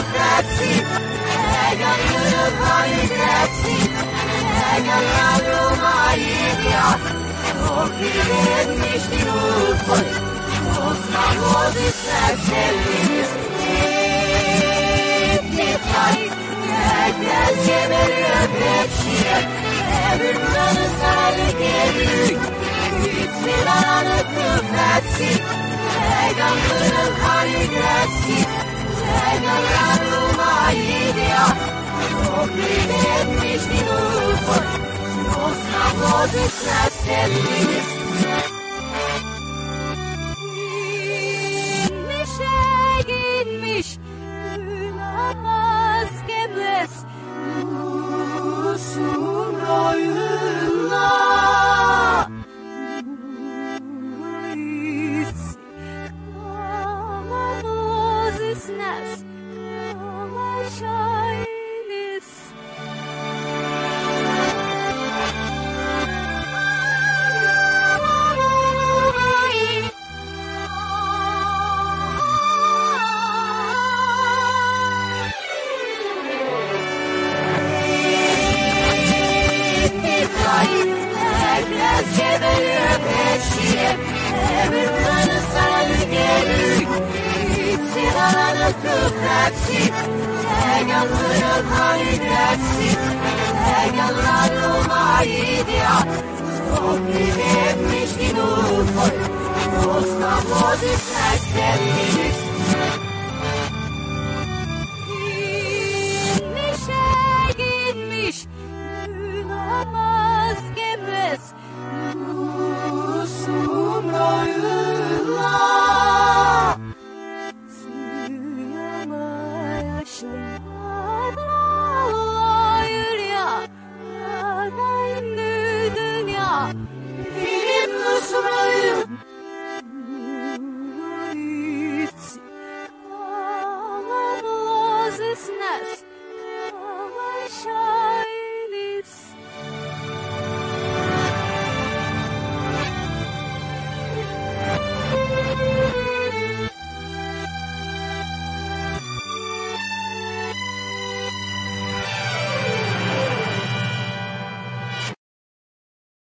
prezzi, legalul mai prezzi, legalul mai dia, okrivim ništi nukoj, osna vodi srce listicaj, nekaj čemelja večije, evermanı salgeli, itzilanı prezzi, legalul mai prezzi, legalul mai dia, okrivim ništi nukoj, osna vodi srce listicaj. Gitmiş namaz kebes Musun oyunla Kamamız isnes Kamaşaylis evermanı salgeli, itzilanı prezzi, legalul mai prezzi, legalul mai dia, okrivim ništi nukoj, osna vodi srce listicaj. Gitmişe gitmiş, namaz kebes, Musun oyunla Suyama yaşayanlar ya Adayım dünya